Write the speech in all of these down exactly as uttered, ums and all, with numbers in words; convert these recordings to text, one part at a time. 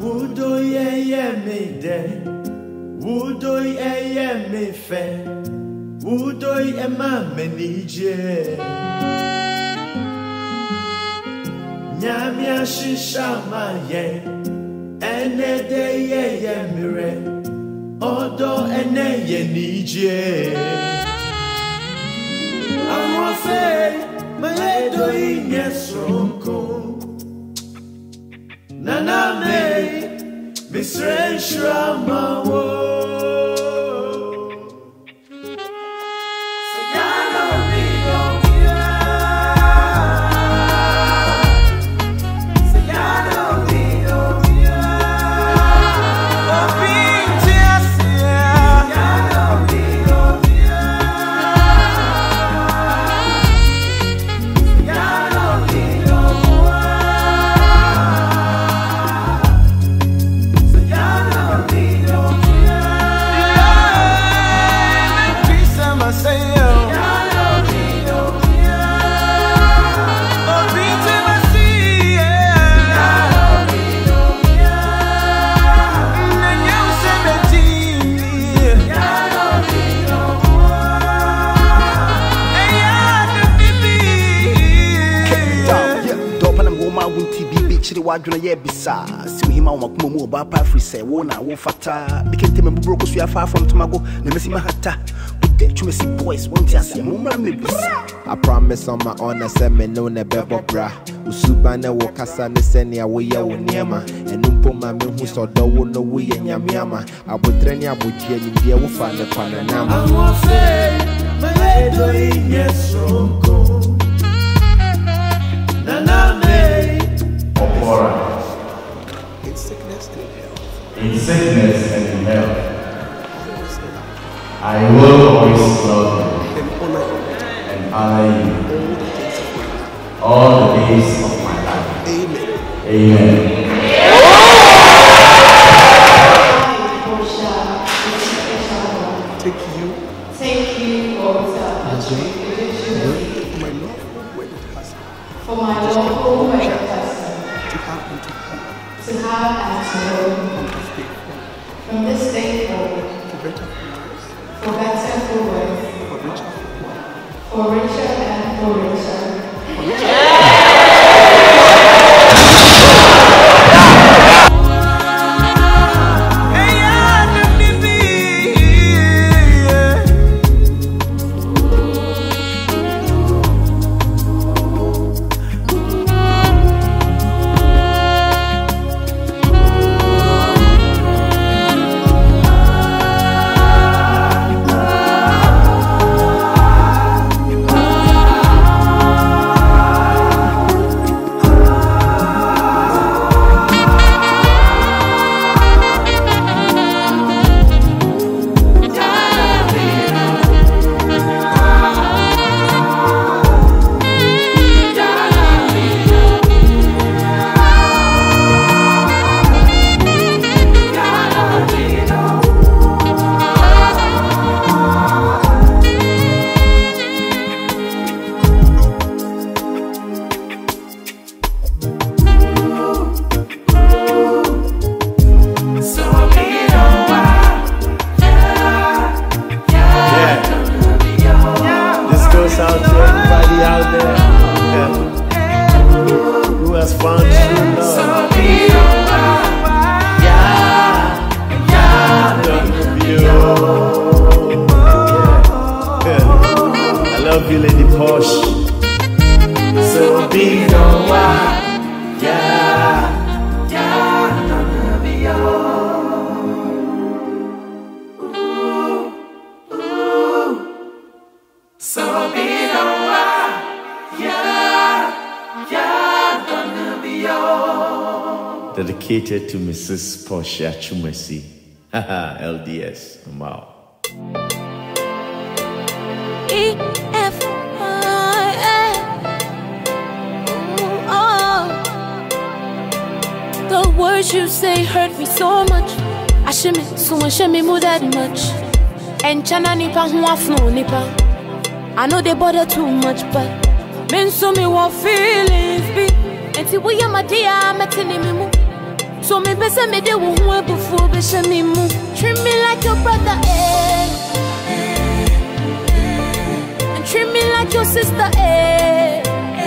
Wudo ye ye me de, wudo ye ye me fe, wudo ye ma me nije. Nyamia shisha ma ye, ene de ye ye mire, odo ene ye nije. Amofe, ma ye do inye sonko. Nana me, Mister Shrama wo. Waduna ye bisa si hima wa kuma mu ba pa free say wo na wo fata bikente me bubro ko so ya far from tomago na mesi mahata de chumesi boys won't ya say mo mra me bisa. I promise on my honor say me no na bebo bra usuba na wo kasa ne sene a wo ye wo niema enumpo ma me hu so do wo no wo ye nyamiama abotre ni abotie ni de wo fa ne kwana na ma I say my do inye sonko nana me. In sickness and in health. In sickness and in health. I will always love you and honor you all the days of my life. Amen. Amen. Take you. Take you, Lord, my love when it has for my love when it has to have and to have. to have and to hold from this day forward, For better for better, for worse, for richer, for richer and for richer. for richer. Dedicated to Missus Portia Chumesi. Haha, L D S. I'm out. E F I A. The words you say hurt me so much. I shimmy, so much shimmy more that much. And chana nipa huwa flow nipa. I know they bother too much, but men so me what feelings be. And see we am a dear, I'm a telling me. So me besa me de wo ho before be she me mu. Treat me like your brother, eh. And treat me like your sister, eh.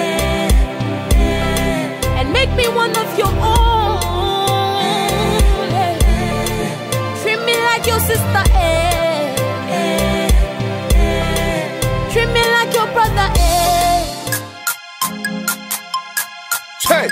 And make me one of your own, eh. Treat me like your sister, eh. Treat me like your brother, eh. Hey,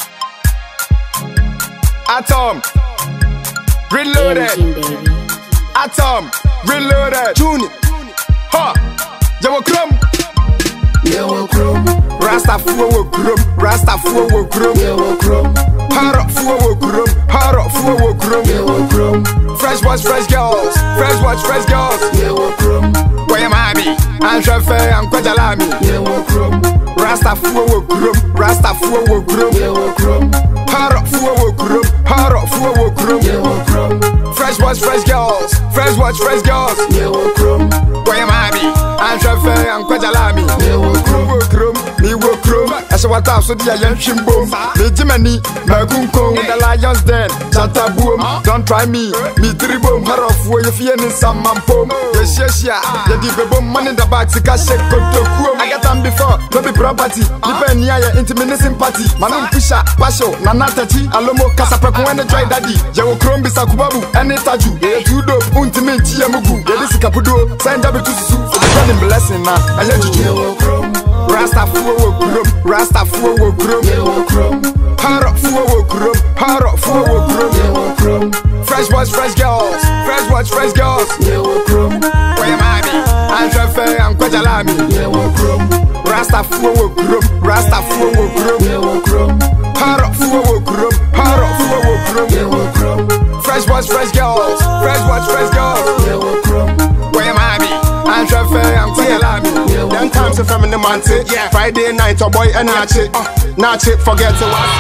Atom, reloaded. Atom, reloaded. Junior, ha, Yawa Krum, Yawa Krum, Rasta Fuwa Krum, Rasta Fuwa Krum, Yawa Krum, Harrow Fuwa Krum, Harrow Fuwa Krum, Yawa Krum, fresh boys, fresh girls, fresh boys, fresh girls, Yawa Krum, where am I? I'm Shafe, I'm Kwajalami, Yawa Krum, Rasta Fuwa Krum, Rasta Fuwa Krum, Yawa Krum, Harrow Fuwa Krum, Harrow Fuwa Krum, Yawa Krum, fresh boys, fresh girls, fresh boys, fresh girls, Yawa Krum, where am I? I'm Shafe, I'm Kwajalami, Yawa Krum, Krum, me wo Krum, I saw what up so the young Shimbo, me Jimmy, Magunko, in the Lions Den, Chata Boom, don't try me, me Tribum, Harrow Fuwa, if you're in some mampo, yes, yes, yeah, the Dibum money in the back, the cash, I got them before, no be property, depend near your intimate sympathy, Manum Pisha, Pasho, Nanatachi, Alomo, Casapraco, and the dry daddy, Yawo Krum, Bisakubabu, and Etaju, the two dope, Untimate Yamugu, the Capudo, send up to Su, the blessing now, I let you Yawo Krum, Rasta Fuwa Krum, Rasta Fuwa Krum, Yawo Krum, Harrow Fuwa Krum, Harrow Fuwa Krum, Yawo Krum, fresh boys, fresh girls, fresh boys, fresh girls, Yawo Krum, where am I? I'm Shafe, I'm Kwajalami, Yawo Krum, Rasta Fuwa Krum, Rasta Fuwa Krum, Yawo Krum, Harrow Fuwa Krum, Harrow Fuwa Krum, Yawo Krum, fresh boys, fresh girls, fresh boys, fresh girls, Yawo Krum, where am I? I'm Shafe, I'm Kwajalami. Them times if I'm in the mountain, yeah. Friday night, a boy and not it, uh, not it, forget to watch.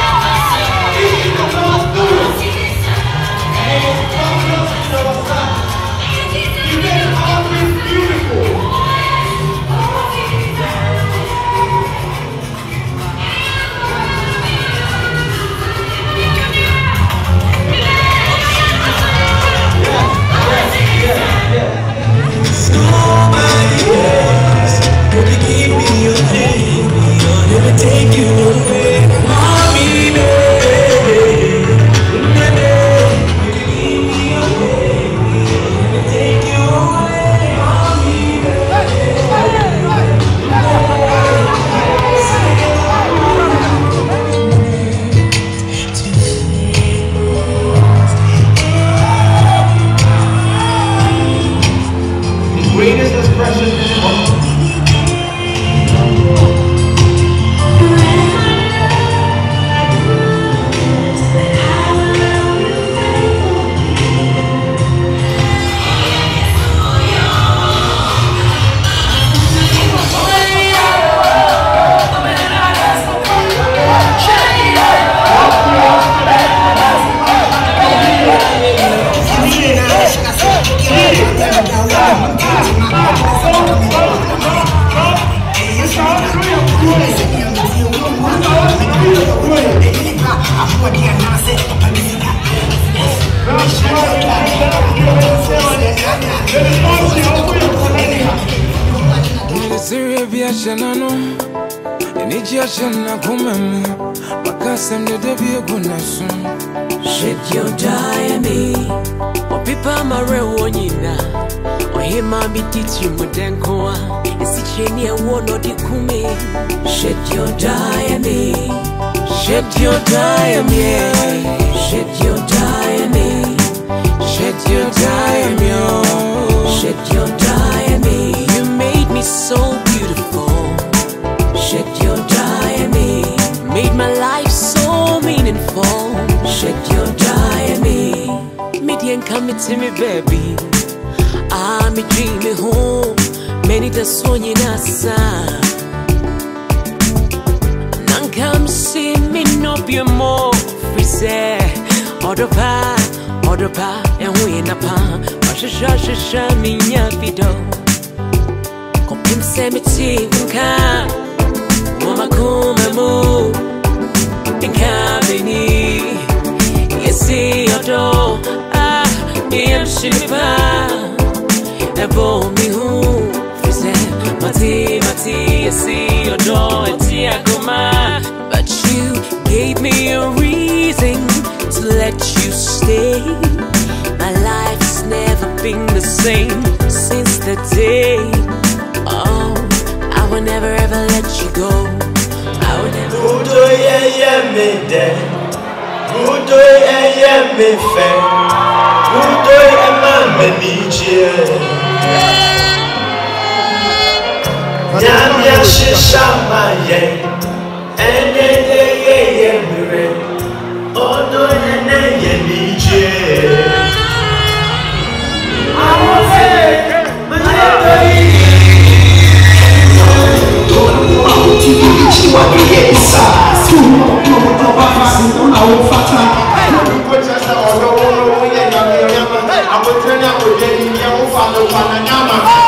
Take you away, mommy, baby. Keep me away, take you away, mommy, The greatest expression of Shanano, and it's your Shana Kumam, Bakasam the Debbie Gunasun. Shit, you die me. Or people Marawonina, or him, I be teach you Mudenkoa, and Sichini and one or the Kume. Shit, you die me. Shit, you die me. Shit, you die me. Shit, you die me. Shit, you die me. You made me so beautiful. Shit, you die me. Made my life so meaningful. Shit, you die me. Midian come to me, baby. I'm a dreaming home. Many the swan in Asa. None come see me, no be more. Freeze, order pa, order pa, and we in a pan. Masha, shasha, shami, yapido. Compim semiti, nka. Mama kuma mu. In cabini. Yes, see your door. Ah, me am shipa. Ebo mi hu. Fise, mati, mati, I see your door. Eti agoma. But you gave me a reason to let you stay. My life's never been the same since the day. Oh, I will never ever let you go. I would never. Udo ye ye me de, udo ye ye me fe, udo ye ma me nije. Nyamya shisha ma ye, ene ye ye ye mire, odo ene ye nije. I will say, my lady. I'm